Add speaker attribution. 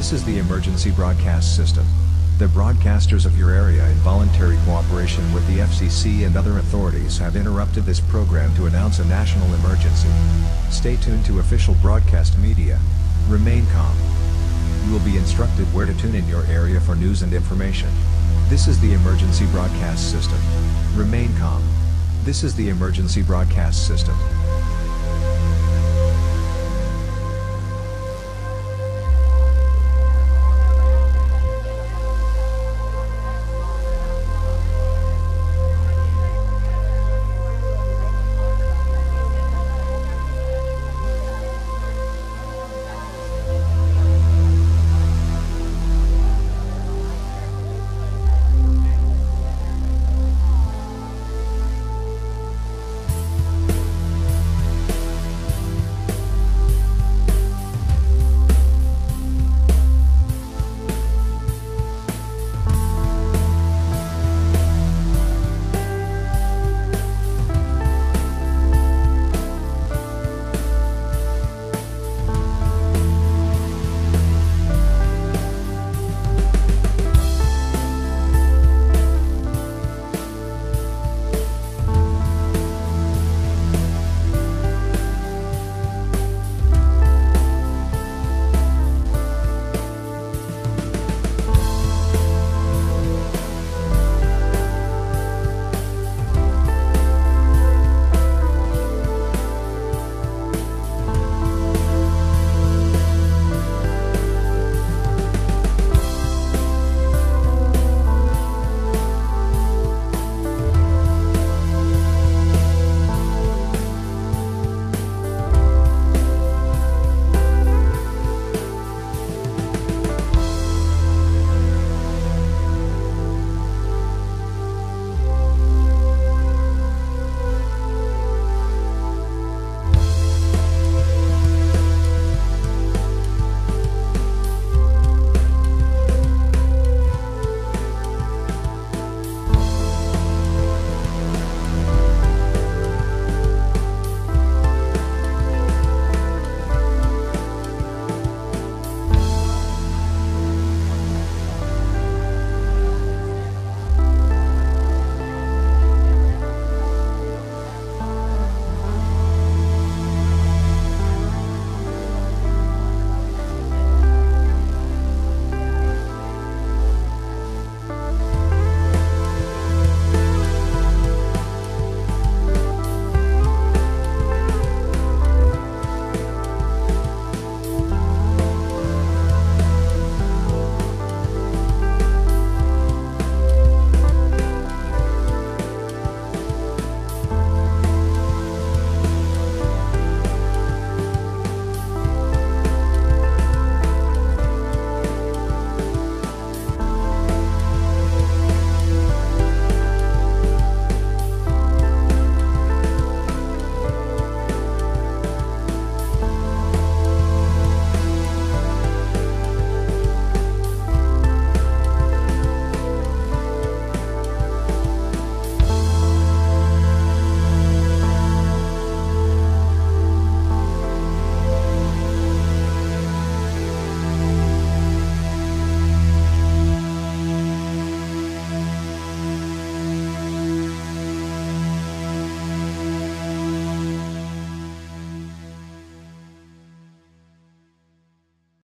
Speaker 1: This is the emergency broadcast system. The broadcasters of your area, in voluntary cooperation with the FCC and other authorities, have interrupted this program to announce a national emergency. Stay tuned to official broadcast media. Remain calm. You will be instructed where to tune in your area for news and information. This is the emergency broadcast system. Remain calm. This is the emergency broadcast system.